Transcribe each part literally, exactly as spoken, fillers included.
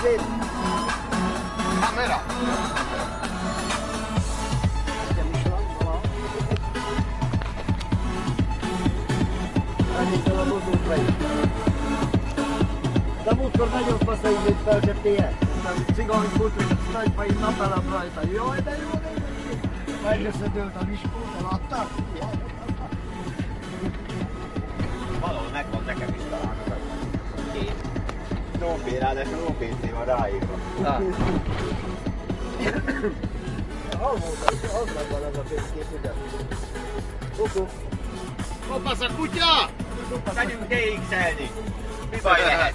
izét. Kamera. Nem is van, valahogy. Elnézzel a mozókra is. De múltkor nagyon fasz a izét feltettél. A cigánykult, és a nagyfai napelem rajta. Jaj, de jó, de jó. Megjösszedőlt a viskót, eladtak. Valahol megvan nekem is talán az a két trófé, ráadásul ó pé cé van ráírva. Hol volt az? Az megvan az a pénzkép, ugye? Kuku. Kopasz a kutya! Menjünk dé iksz-elni! Mi baj lehet?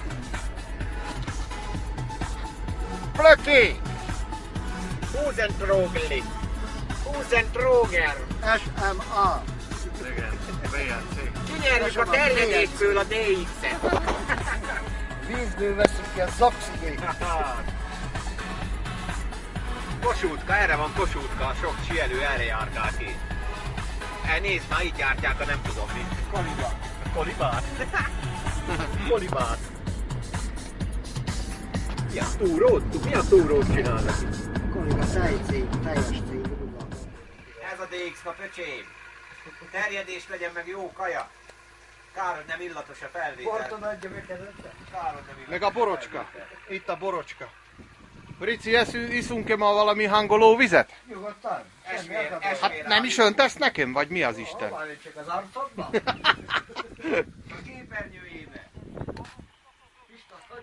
Plöki! Húzentrogli! Húzentroger! es em á. Igen, bé el cé. Kinyerjük a terjedésből a dé iksz-et! Vízből veszünk ki a zakszigét. Kossuthka, erre van Kossuthka, sok sielő erre járkál ki. E, nézd már, így jártják a nem tudom mit. Kolibát. Kolibát? Kolibát. Mi a túrót? Mi a túrót csinálnak? Koliba szájcég, teljes cég. Ez a dé iksz-ka, pöcsém. Terjedés legyen meg jó kaja. Kár, hogy nem illatos a felvétel. Porton adja meg kezette. Kár, hogy nem illatos Meg a borocska. Itt a borocska. Rici, eszünk, iszunk-e ma valami hangoló vizet? Nyugodtan. Esmér, Hát esmér. Hát nem is öntesz nekem, vagy mi az Isten? Hol van, csak az arcodban? A képernyőjébe. Pista, hagyj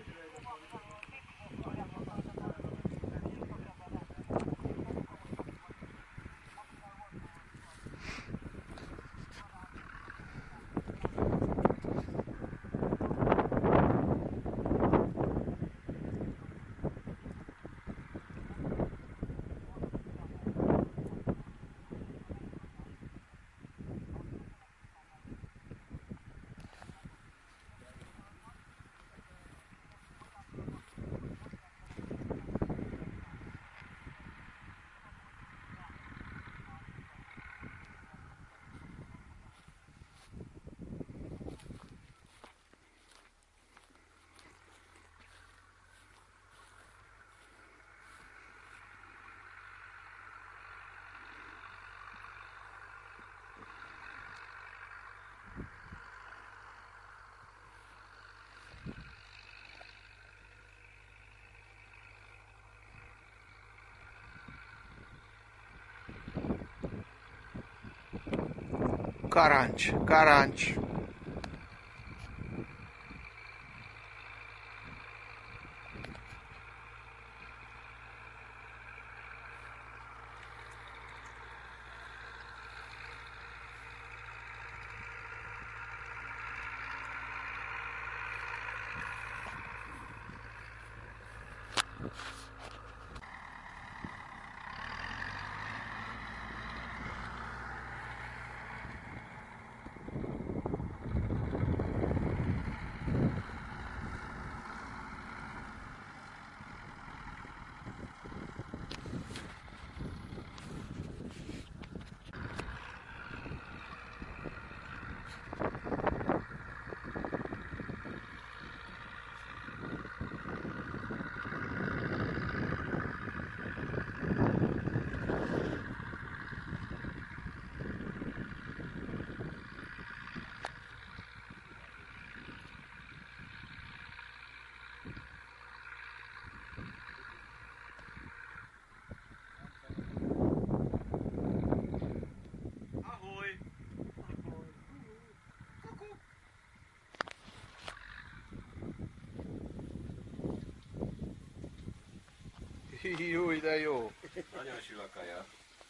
Karancs, karancs. Júj, de jó. Nagyon sül a kaja.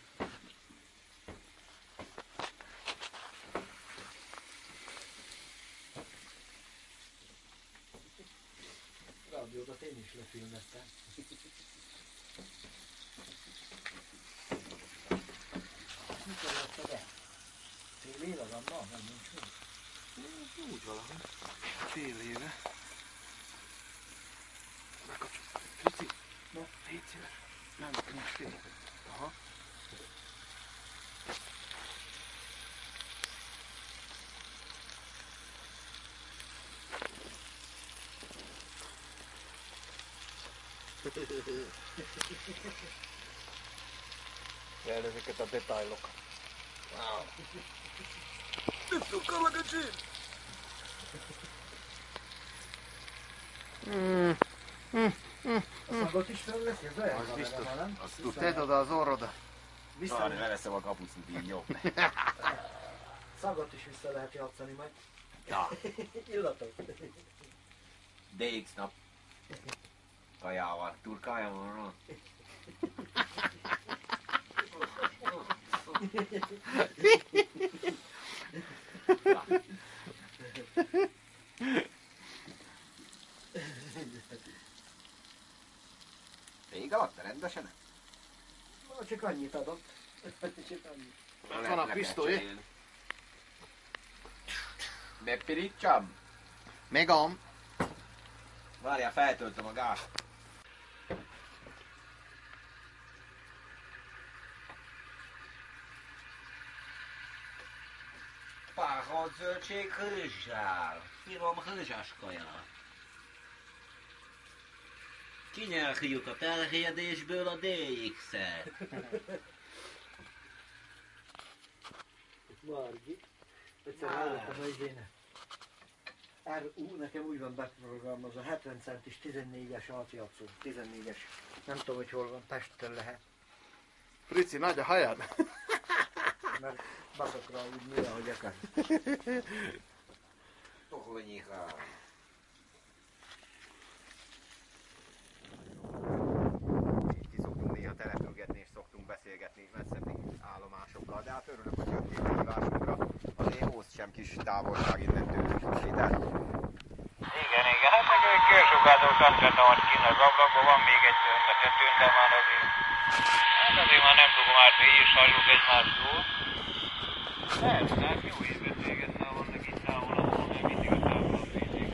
Rádiódat én is lefilmeztem. Mikor láttad el? Fél éve van, na, nem nincs úgy. Úgy valahogy. Fél éve. Bekapcsolom. Frici, no, légy szíves. Nem, nincs fél. Aha. Jel ezeket a detailokat. Wow. Nyt on kalakacsin! Mm. Mm. Mm. A szagot is felveszi? Ez olyan Az kamera, biztos. ha nem? Azt tudod. Tedd oda az orrodat. Talán leveszem a kapucnit így nyom. Szagot is vissza lehet játszani majd. Ja. Illatok. dé iksz nap. Kajával. Turkája van. Ég alatt rendesen? Na, csak annyit adott. Csak annyit. Ott van a pisztoly. Bepirítsam? Megam. Várjál, feltöltöm a gázt. Páholt zöldség hőzsál. Finom hőzsás kaja. Kinyerjük a terjedésből a dé iksz-et. Margi. Egyszer hallottam a izéne. er u, nekem úgy van beprogramozva, hetven centis tizennégyes átjátszó. tizennégyes. Nem tudom, hogy hol van, Pesten lehet. Frici, nagy a hajad. Mert baszok rá úgy mire, hogy akar. Pohonyika. Ki szoktunk néha települgetni és szoktunk beszélgetni messzebbi állomásokkal, de hát örülök, hogy jöttél a hívásunkra. Azért hoz sem kis távolság innen tőlük. Igen, igen, hát meg egy körsugázó kapcsolata van kint az ablakban, van még egy a tetőn, de már azért, hát azért már nem tudom, hát így is halljuk egymásról. Persze, hát jó is beszélgetni, vannak itt távol, ahol meg mindig a távol a félig.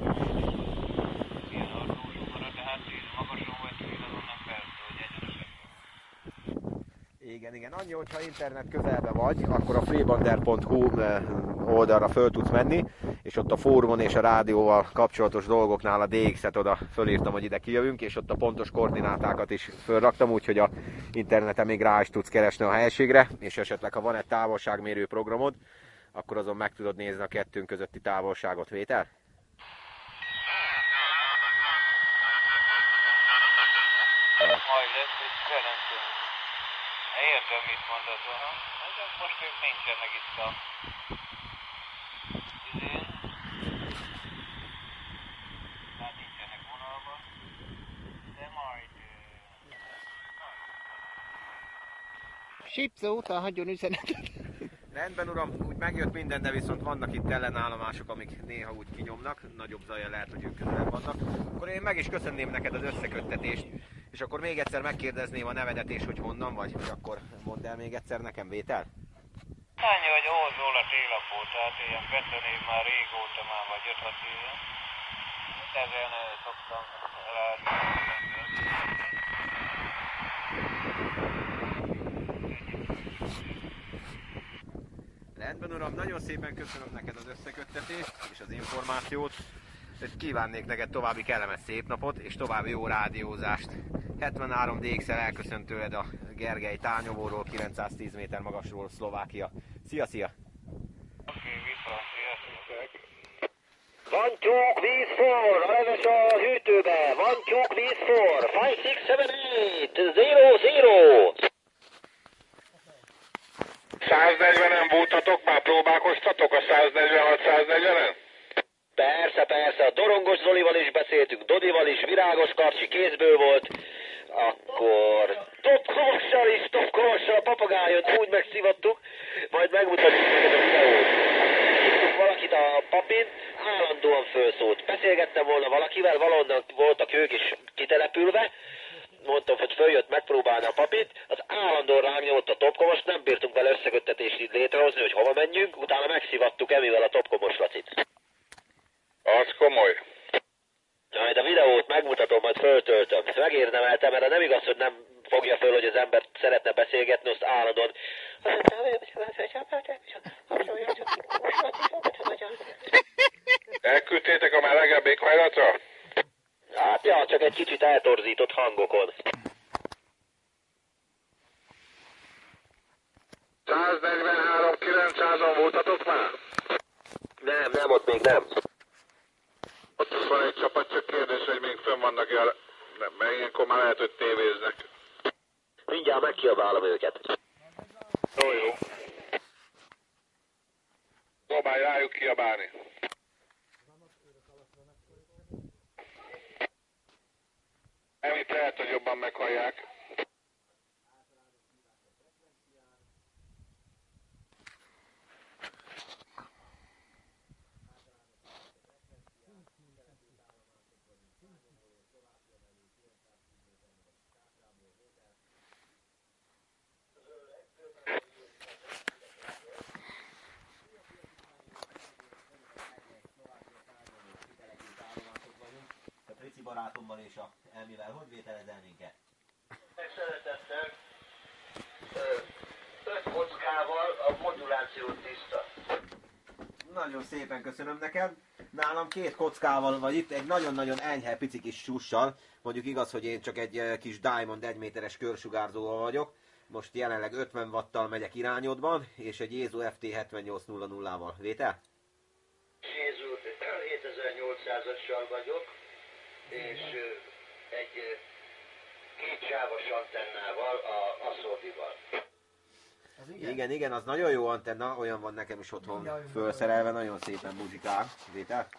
Ilyen harcósok van, de hát így magason vagy túl, azon nem persze, hogy egyenesen. Igen, igen. Annyi, hogyha internet közelbe vagy, akkor a freebander pont hu oldalra föl tudsz menni, és ott a fórumon és a rádióval kapcsolatos dolgoknál a dé iksz-et oda fölírtam, hogy ide kijövünk, és ott a pontos koordinátákat is fölraktam, úgyhogy a interneten még rá is tudsz keresni a helységre, és esetleg ha van egy távolságmérő programod, akkor azon meg tudod nézni a kettőnk közötti távolságot. Vétel? Majd lesz, hogy szerintem. Értem, mit mondasz, aha. De most ők nincsenek itt a... izén. Hát nincsenek vonalban. De majd... Sipszó után hagyjon üzenetet. Rendben uram, úgy megjött minden, de viszont vannak itt ellenállomások, amik néha úgy kinyomnak, nagyobb zaja lehet, hogy ők közelebb vannak. Akkor én meg is köszönném neked az összeköttetést, és akkor még egyszer megkérdezném a nevedet és hogy honnan vagy, hogy akkor mondd el még egyszer nekem, Vétel? Annyi, hogy Ózol a télapó, tehát ilyen betonév már régóta már vagy öt-hat éve. Ezen szoktam rádiózni. Rendben uram, nagyon szépen köszönöm neked az összeköttetést és az információt. Kívánnék neked további kellemes szép napot és további jó rádiózást. hetvenhárom dé iksz-el elköszönt tőled a Gergely Tányovóról, kilencszáztíz méter magasról, Szlovákia. Szia, szia! Oké, viszont, sziasztok! Van tyúk, víz for, a leves a hűtőbe, van tyúk, víz for, five, six, seven, eight, zero, zero. száznegyvenen bújtatok, már próbálkoztatok a száznegyvenhat száznegyvenen? Persze, persze, a Dorongos Zolival is beszéltünk, Dodival is, Virágos Karcsi kézből volt. Akkor topkomossal is, topkomossal a papagájot úgy megszivattuk, majd megmutatjuk neked a videót. Hívtuk valakit a papin, állandóan fölszólt. Beszélgettem volna valakivel, valahonnan voltak ők is kitelepülve, mondtam, hogy följött megpróbálni a papit, az állandóan rám nyomott a topkomos, nem bírtunk vele összeköttetést így létrehozni, hogy hova menjünk, utána megszivattuk emivel a topkomos Lacit. Az komoly. Majd a videót megmutatom, majd föltöltöm. Megérdemeltem, mert nem igaz, hogy nem fogja föl, hogy az ember szeretne beszélgetni, azt állandóan... Elküldtétek a melegebb éghajlatra? Hát ja, csak egy kicsit eltorzított hangokon. száznegyvenhárom kilencszázan voltatok már? Nem, nem, ott még nem. Ott van egy csapat, csak kérdés, hogy még fönn vannak-e, nem, mert ilyenkor már lehet, hogy tévéznek. Mindjárt megkiabálom őket. Jó, jó. Próbálj rájuk kiabálni. Emit lehet, hogy jobban meghallják. Rici barátommal és a Elmivel, hogy vételezel minket? Szeretettel, öt kockával a moduláció tiszta. Nagyon szépen köszönöm neked. Nálam két kockával vagy itt, egy nagyon-nagyon enyhe pici kis sussal. Mondjuk igaz, hogy én csak egy kis Diamond egy méteres körsugárzóval vagyok. Most jelenleg ötven watttal megyek irányodban, és egy Jezu F T hetvennyolc nulla nullával. Vétel? Jézu hétezer-nyolcszázassal vagyok, és egy kétsávos antennával, a Aszordival. Igen. igen, igen, az nagyon jó antenna, olyan van nekem is otthon fölszerelve, nagyon szépen muzsikál. Vétel?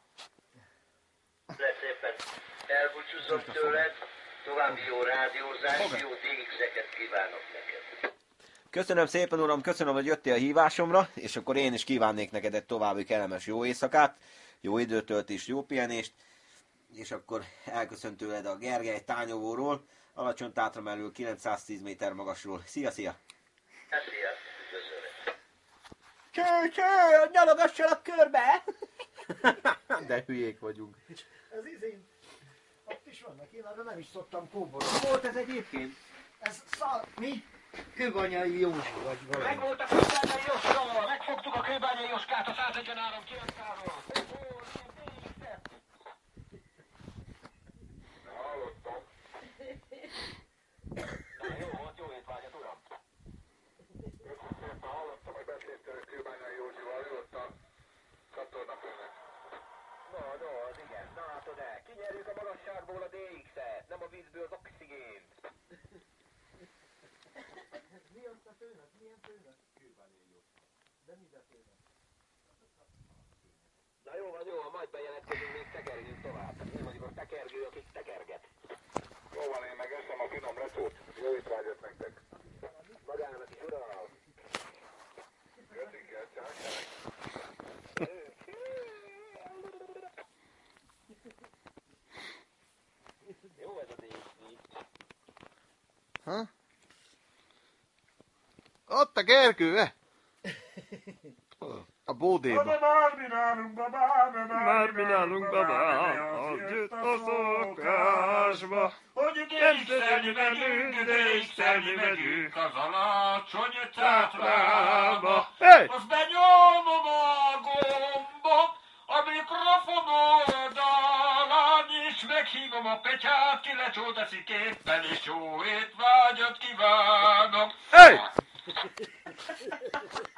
Szépen elbúcsúzom tőled, további jó rádiózás, jó dé iksz-eket kívánok neked. Köszönöm szépen, uram, köszönöm, hogy jöttél a hívásomra, és akkor én is kívánnék neked egy további kellemes jó éjszakát, jó időtöltést, jó pihenést, és akkor elköszönt tőled a Gergely Tányovóról, alacsony Tátramelről, kilencszáztíz méter magasról. Szia, szia! Szia, üdvözöllek! Cső, cső, nyalogassanak körbe! De hülyék vagyunk. Ez izén, ott is vannak, én arra nem is szoktam kóborolni. Volt ez egyébként? Ez szal... mi? Kőbanyai Józsi vagy valami. Megvolt a Kőbányai Jóska! Megfogtuk a Kőbányai Jóskát a száznegyvenhárom kilencszázról! Hallottam. Jó volt, jó étvágyat, uram! Hallottam, hogy beszéltél a Kőbányai Józsival, ő ott a csatornafőnek. No, no, az igen. Na látod el, kinyerjük a magasságból a dé iksz-et, nem a vízből az oxigént. Mi azt a főnök? Milyen főnök? Kőbányai Józsi. De mibe főnök? Na jó van, jó van, majd bejelentkezünk, még tekerjünk tovább. Én vagyok a tekergő, akik tekerget. Jó van, én meg eszem a finom lecsót. Jó étvágyat nektek. Magának is, uram! Köszönjük, csákják. Jó ez a dé iksz. Ha? Ott a Gergő, eh? A bódéba. Már mi nálunk, babám, Már mi nálunk, babám, az jött a szokásba. hogy dé megyünk, dé megyünk az alacsony Tátrába. Hey! Az benyomom a gombot, a mikrofon oldalán is meghívom a Petyát, ki lecsó teszik éppen, és jó étvágyat kívánok. Hey!